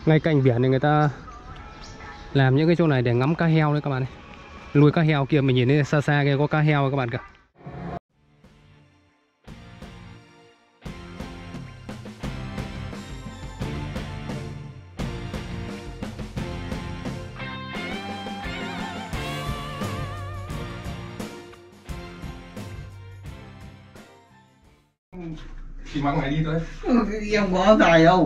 Ngay cạnh biển thì người ta làm những cái chỗ này để ngắm cá heo đấy các bạn này. Nuôi cá heo kia, mình nhìn thấy xa xa kia có cá heo các bạn kìa. Chị mang mày đi thôi. Em có tài đâu.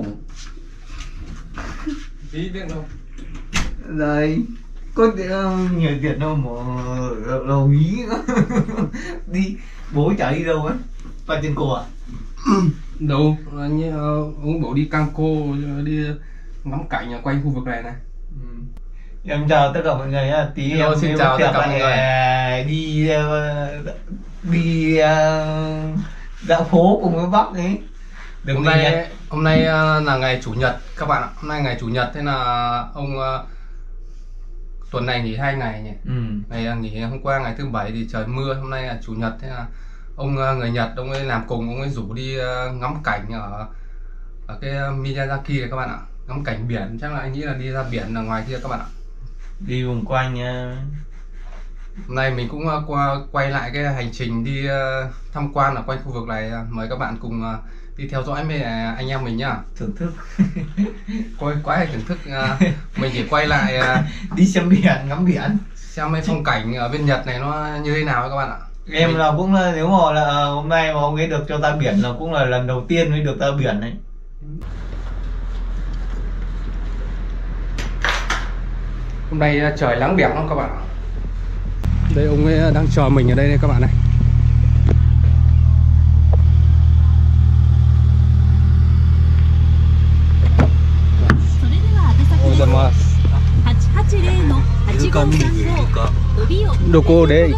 Tí biết đâu. Rồi có nhiều tiền đâu mà đâu ý. Đi bố chở đi đâu á? Qua trên cổ à? Đâu, như ông bảo đi Cang Cô, đi ngắm cảnh quanh khu vực này này. Em chào tất cả mọi người nhá. Tí Hello, em xin chào tất cả mọi người. Đi dạo phố cùng với bác ấy. Hôm nay là ngày chủ nhật các bạn ạ. Hôm nay ngày chủ nhật, thế là ông tuần này nghỉ 2 ngày nhỉ. Ngày nghỉ hôm qua ngày thứ bảy thì trời mưa, hôm nay là chủ nhật, thế là ông người Nhật ông ấy làm cùng, ông ấy rủ đi ngắm cảnh ở cái Miyazaki này các bạn ạ. Ngắm cảnh biển, chắc là anh nghĩ là đi ra biển ở ngoài kia các bạn ạ. Đi vòng quanh nha. Hôm nay mình cũng quay lại cái hành trình đi tham quan ở quanh khu vực này, mời các bạn cùng đi theo dõi với anh em mình nhá. Thưởng thức. Quay hay thưởng thức, mình chỉ quay lại đi xem biển, ngắm biển, xem mấy phong cảnh ở bên Nhật này nó như thế nào các bạn ạ. Em là cũng là, nếu mà là hôm nay mà ông ấy được cho ra biển là cũng là lần đầu tiên mới được ra biển đấy. Hôm nay trời nắng đẹp lắm các bạn ạ. Đây ông ấy đang chờ mình ở đây này các bạn này. Đồ cô đấy.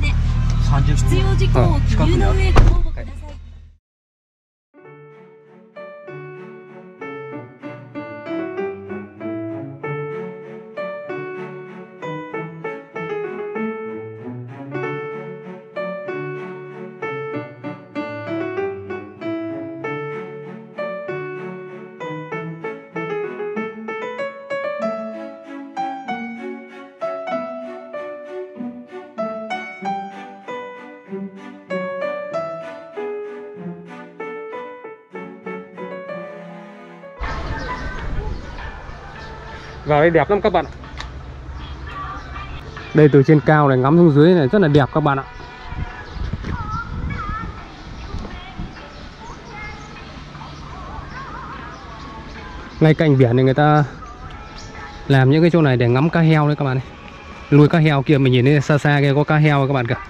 Vào đây đẹp lắm các bạn. Đây từ trên cao này ngắm xuống dưới này rất là đẹp các bạn ạ. Ngay cạnh biển thì người ta làm những cái chỗ này để ngắm cá heo đấy các bạn này. Nuôi cá heo kia, mình nhìn thấy xa xa kia có cá heo các bạn kìa.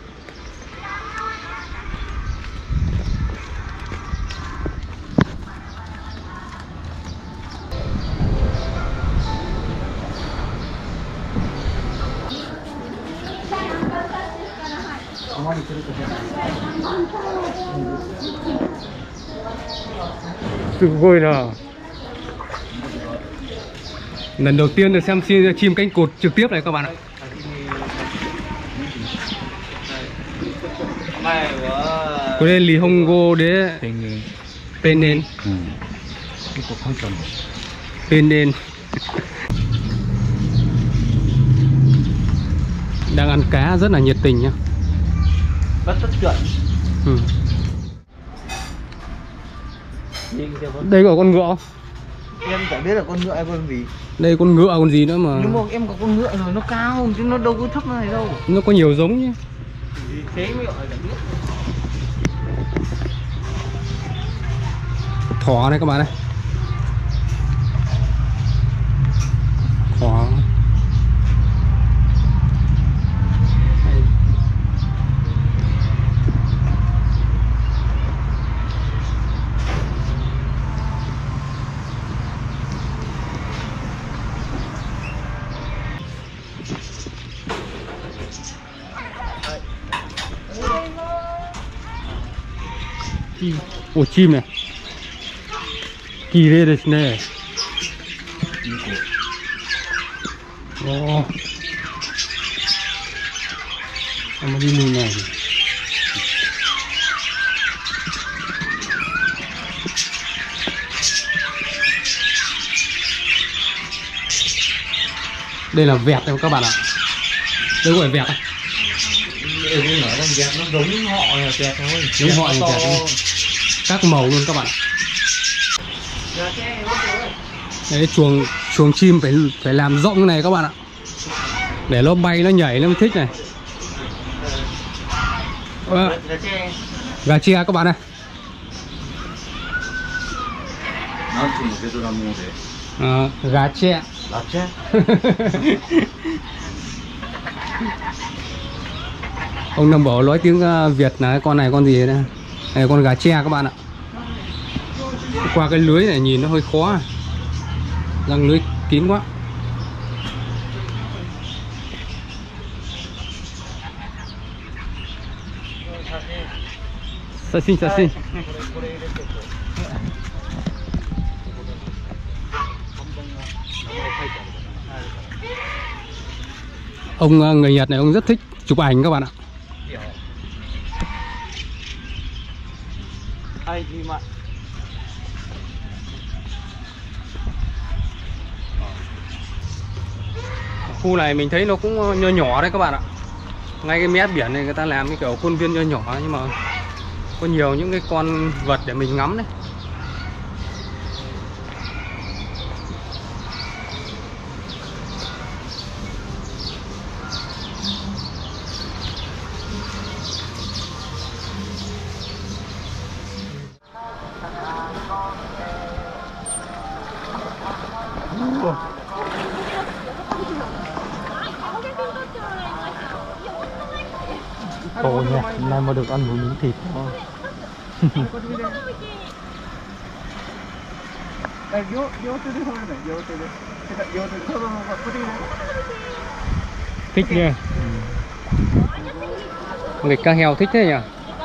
Sự vui nào. Lần đầu tiên được xem chim cánh cụt trực tiếp này các bạn ạ. Có đây lì hông gô đấy. Bên nên. Bên nên. Đang ăn cá rất là nhiệt tình nhá. Rất tất chuẩn. Đây có con ngựa không? Em chẳng biết là con ngựa hay con gì. Đây con ngựa còn gì nữa mà. Nhưng mà em có con ngựa rồi, nó cao chứ nó đâu có thấp này đâu. Nó có nhiều giống nhé. Thế mới gọi là biết. Thỏ này các bạn này. Thỏ. Ồ, chim này. Kỳ đâyですね. Ồ. Mà đi mùi này. Đây là vẹt đấy các bạn ạ. Đây gọi là vẹt à? Đây cũng nói là vẹt, nó giống họ là vẹt thôi. Giống họ là vẹt thôi. Các màu luôn các bạn ạ. Đấy, chuồng chim phải làm rộng cái này các bạn ạ, để nó bay nó nhảy nó mới thích này. Gà tre các bạn này. Gà tre. Ông Năm Bảo nói tiếng Việt là con này con gì đây? Đây là con gà tre các bạn ạ. Qua cái lưới này nhìn nó hơi khó, răng lưới kín quá. Sa xin. Ông người Nhật này ông rất thích chụp ảnh các bạn ạ. Khu này mình thấy nó cũng nhỏ nhỏ đấy các bạn ạ. Ngay cái mé biển này người ta làm cái kiểu khuôn viên nhỏ nhỏ, nhưng mà có nhiều những cái con vật để mình ngắm đấy. Ồ nha, hôm nay mà được ăn một miếng thịt thôi. Thích nha. Nghịch cá heo thích thế nhỉ.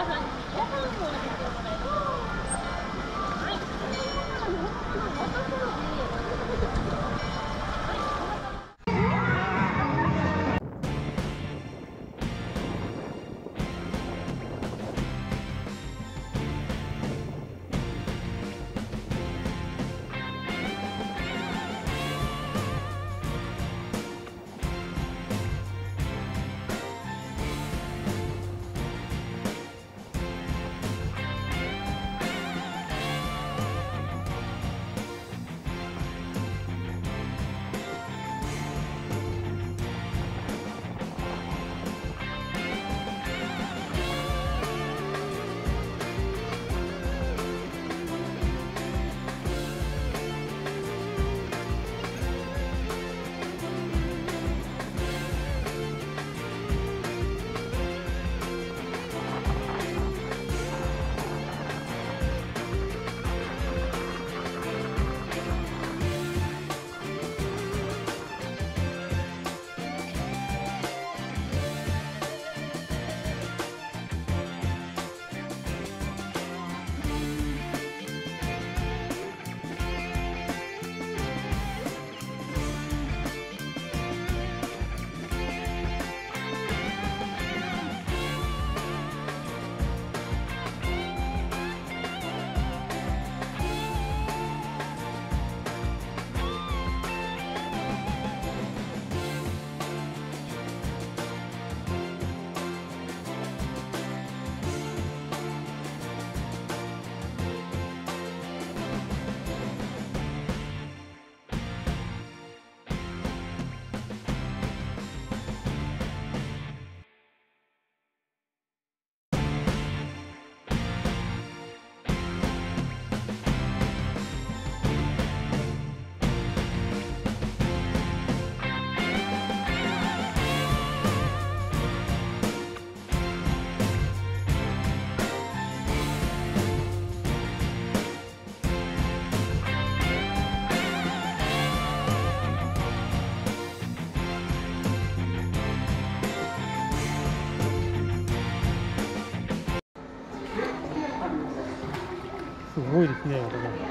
Vui được nhiều các bạn.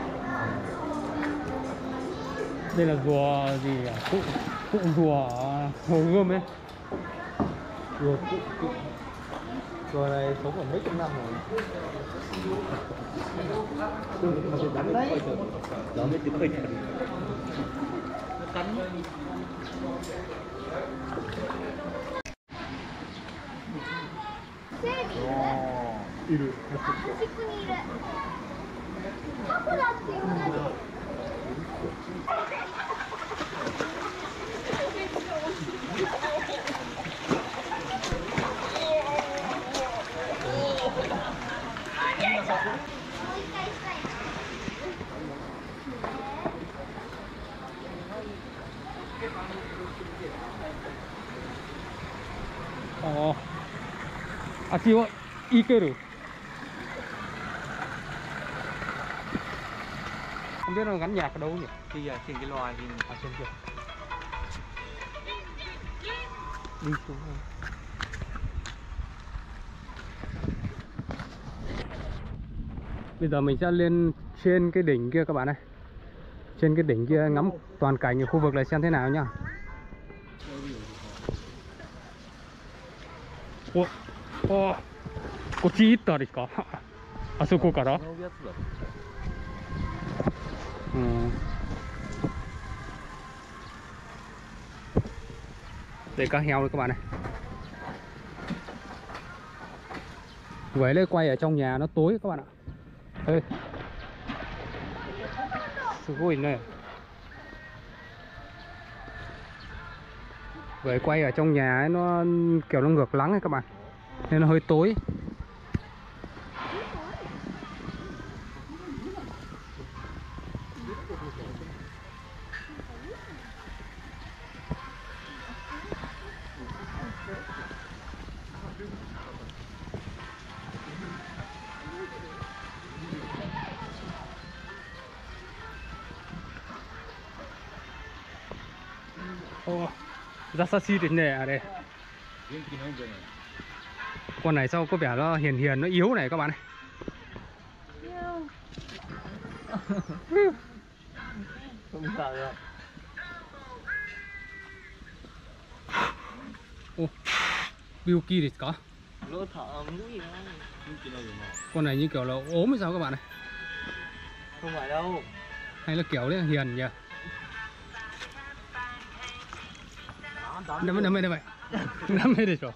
Đây là rùa gì à? Cụm rùa Hồ Gươm ấy. Rùa này sống ở mấy trăm năm rồi. Nó mới tính hơi thật. いる。端っこにいる。タコだって言ったの。 あっちは行ける。Không biết nó gắn nhạc ở đâu nhỉ? Thì ở trên cái loài thì ở trên kia. Đi xuống thôi. Bây giờ mình sẽ lên trên cái đỉnh kia các bạn ơi. Trên cái đỉnh kia ngắm toàn cảnh ở khu vực này xem thế nào nhá. Ồ, có chi ít tờ đấy có. À, số cô cả đó. Để cá heo đây các bạn này. Vậy lấy quay ở trong nhà nó tối các bạn ạ. Ê, sự vui này. Vậy quay ở trong nhà ấy, nó kiểu nó ngược nắng ấy các bạn, nên nó hơi tối. Rasashi đến nè à đây. Con này sao có vẻ nó hiền hiền, nó yếu này các bạn này. không sợ đâu. Byuki thì có. Lỗ thở mũi đó. Con này như kiểu là ốm hay sao các bạn này? Không phải đâu. Hay là kiểu đấy hiền nhỉ? Nắm đây vậy. Nắm đây rồi.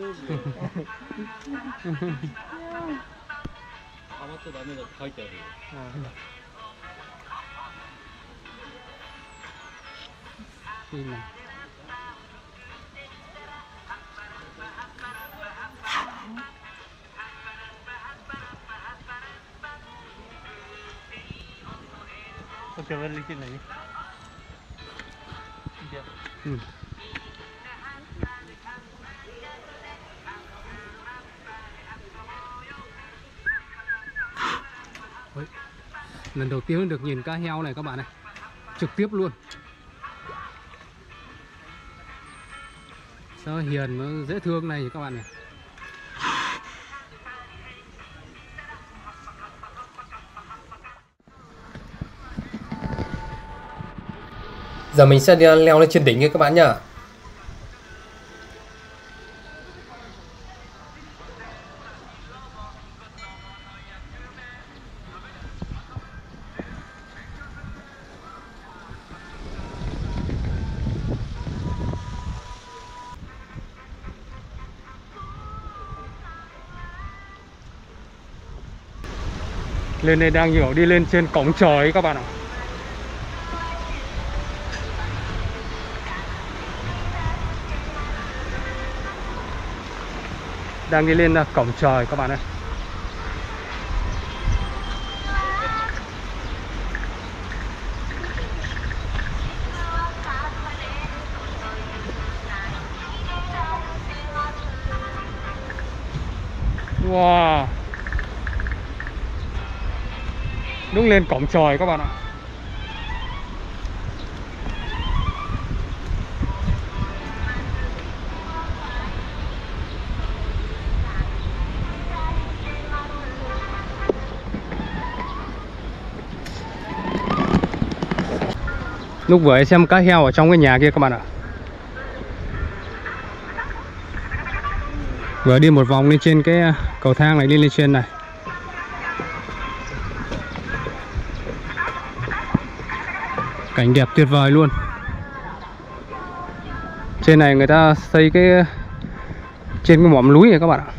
Con chờ lên trên này đi. Lần đầu tiên được nhìn cá heo này các bạn này, trực tiếp luôn. Sao hiền nó dễ thương này các bạn này. Giờ mình sẽ leo lên trên đỉnh nha các bạn nhá. Lên đây đang hiểu đi lên trên cổng trời ấy các bạn ạ. Đang đi lên cổng trời các bạn ơi. Wow, đúng lên cổng trời các bạn ạ. Lúc vừa ấy xem cá heo ở trong cái nhà kia các bạn ạ. Vừa đi một vòng lên trên cái cầu thang này, đi lên trên này. Cảnh đẹp tuyệt vời luôn. Trên này người ta xây cái trên cái mỏm núi này các bạn ạ.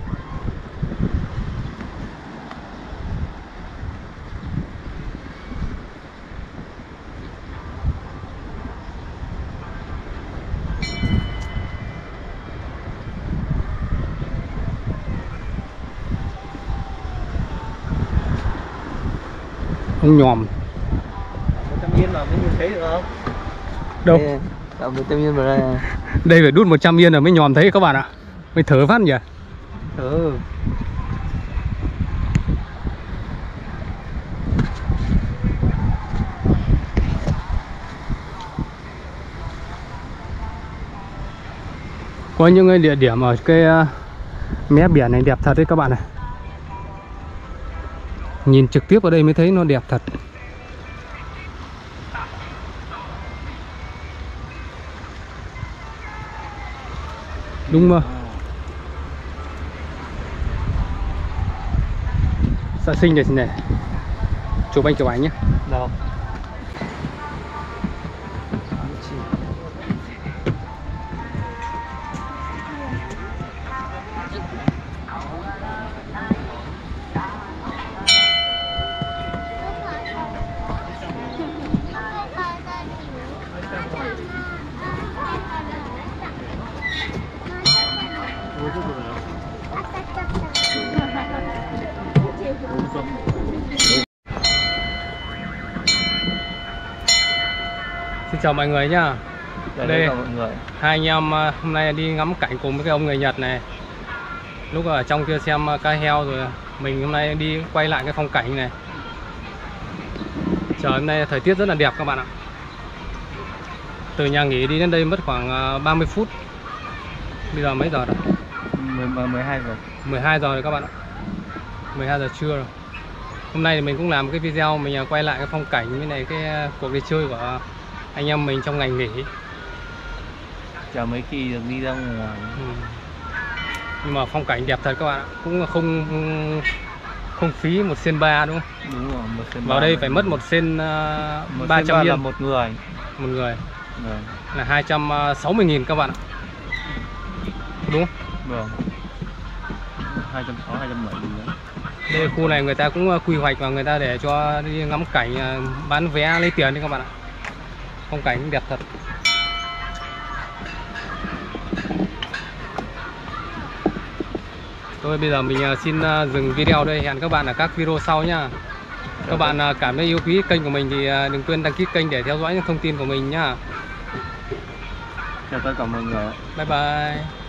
Ông nhòm 100 yên mà mới nhìn thấy được không? đâu? Đây, 100 yên vào đây này. Đây phải đút 100 yên rồi mới nhòm thấy các bạn ạ. Mới thở phát nhỉ. Ừ. Có những cái địa điểm ở cái mé biển này đẹp thật đấy các bạn này. Nhìn trực tiếp ở đây mới thấy nó đẹp thật. Đúng mà. Xã sinh này này. Chụp ảnh nhé. Đâu? Xin chào mọi người nhá. Đây mọi người. hai anh em hôm nay đi ngắm cảnh cùng với cái ông người Nhật này. Lúc ở trong kia xem cá heo rồi mình hôm nay đi quay lại cái phong cảnh này. Trời hôm nay thời tiết rất là đẹp các bạn ạ. Từ nhà nghỉ đi đến đây mất khoảng 30 phút. Bây giờ mấy giờ rồi? 12 giờ. 12 giờ rồi các bạn ạ. 12 giờ trưa rồi. Hôm nay thì mình cũng làm cái video mình quay lại cái phong cảnh với này cái cuộc đi chơi của anh em mình trong ngày nghỉ. Chờ mấy khi được đi ra ngoài. Nhưng mà phong cảnh đẹp thật các bạn ạ. Cũng không phí 1 sen 3 đúng không? Đúng rồi, 1 sen 3. Vào đây phải mất 1 sen 300 yên là một người. Một người. Vâng. Là 260.000 các bạn ạ. Đúng không? Vâng. 260 270 gì đó. Đây khu này người ta cũng quy hoạch và người ta để cho đi ngắm cảnh, bán vé lấy tiền đấy các bạn ạ. Phong cảnh cũng đẹp thật. Thôi bây giờ mình xin dừng video đây. Hẹn các bạn ở các video sau nhá. Các bạn cảm thấy yêu quý kênh của mình thì đừng quên đăng ký kênh để theo dõi những thông tin của mình nhá. Chào tất cả mọi người. Bye bye.